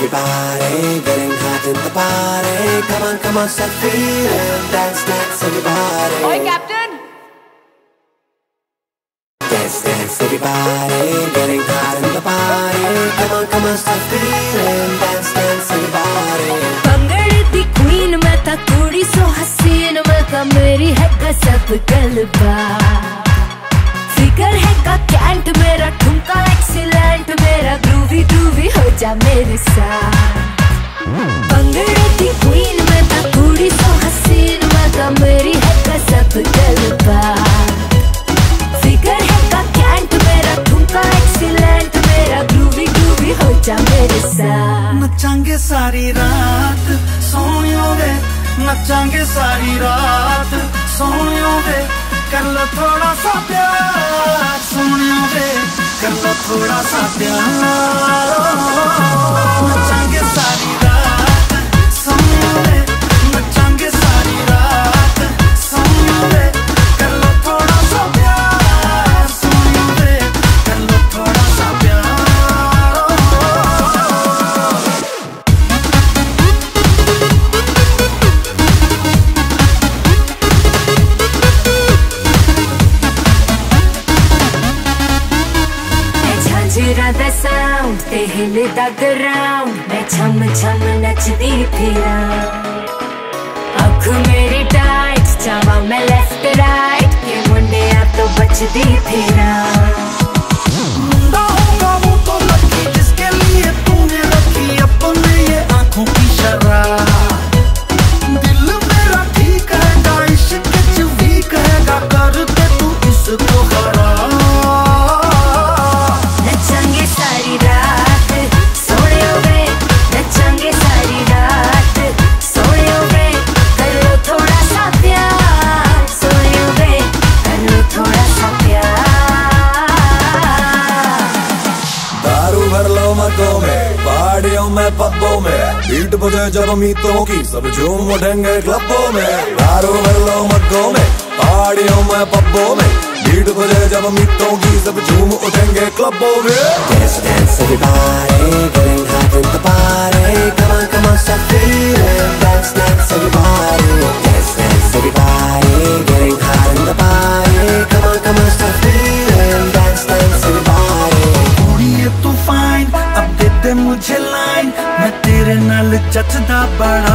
everybody, getting hot in the party. Come on, start feeling, dance, dance, everybody. Oi, Captain! Dance, dance, everybody, getting hot in the party. Come on, start feeling, dance, dance, everybody. भंगड़े the queen मैं था कुड़ी सो हसीन मैं था मेरी है गजब गलबा फिकर है का कैंट मेरा ठुमका एक्सीलेंट मेरा ग्रूवी ग्रूवी हो जा मेरे साथ भंगड़े दी queen मैं था कुड़ी सो हसीन मैं था मेरी है गजब गलबा फिकर है का कैंट मेरा ठुमका एक्सीलेंट मेरा ग्रूवी ग्रूवी हो जा मेरे साथ नचांगे सारी रात सोनियो वे नचांगे सारी रात सोनियो वे कर लो थोड़ा सा प्यार सोनियो वे कर लो थोड़ा सा प्यार नचांगे सारी रात सोनियो वे नचांगे सारी रात सोनियो वे कर लो थोड़ा सा प्यार सोनियो वे कर लो थोड़ा सा प्यार दा साउंड ते हिलदा ग्राउंड मैं छम छम नचदी फिरा अख मेरी टाइट जावा मैं लेफ्ट राइट ये मुंडे आप तो बचदी फिरा मुंडा होगा वो तो लकी जिसके लिए तूने रखी अपने ये आंखों की शराब दिल मेरा ठीक है इश्क च वीक है कर दे तू इसको खराब सारी रात सोने वे नचांगे सारी रात सोने वे कर लो थोड़ा सा प्यार सोने वे कर लो थोड़ा सा प्यार दारू भर लो मर्दों में पहाड़ियों में पब्बों में बीट बजे जब मीतों की सब झूम उठेंगे क्लबों में दारू भर लो मर्दों में पहाड़ियों में पब्बों में बीट बजे जब मीतों की सब झूम उठेंगे क्लबों में Dance, dance, everybody, getting hot in the party. Come on, start feeling, dance, dance, everybody. Dance, dance, everybody, getting hot in the party. Come on, start feeling, dance, dance, everybody. कुड़िए तू fine अब दे दे मुझे line मैं तेरे नाल जचदा बड़ा